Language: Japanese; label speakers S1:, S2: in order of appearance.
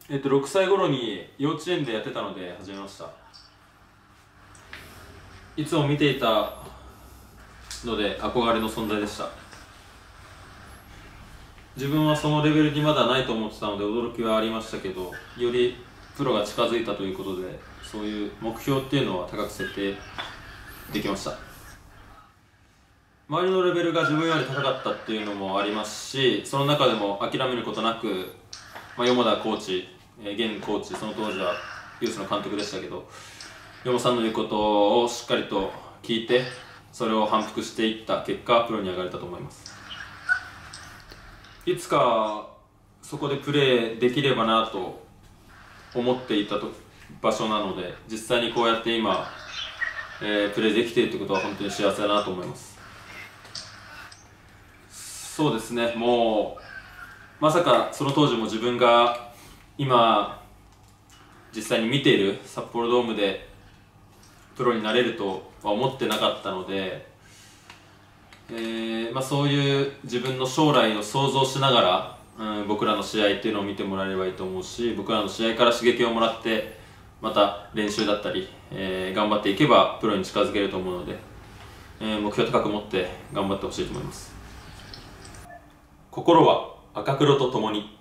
S1: 6歳頃に幼稚園でやってたので始めました。いつも見ていたので憧れの存在でした。自分はそのレベルにまだないと思ってたので驚きはありましたけど、よりプロが近づいたということで、そういう目標っていうのは高く設定できました。周りのレベルが自分より高かったっていうのもありますし、その中でも諦めることなく、四田コーチ、現コーチ、その当時はユースの監督でしたけど、四さんの言うことをしっかりと聞いて、それを反復していった結果、プロに上がれたと思います。いつかそこでプレーできればなと思っていた場所なので、実際にこうやって今、プレーできているということは本当に幸せだなと思います。そうですね、もうまさかその当時も自分が今実際に見ている札幌ドームでプロになれるとは思ってなかったので、そういう自分の将来を想像しながら、僕らの試合っていうのを見てもらえればいいと思うし、僕らの試合から刺激をもらってまた練習だったり、頑張っていけばプロに近づけると思うので、目標高く持って頑張ってほしいと思います。心は赤黒とともに。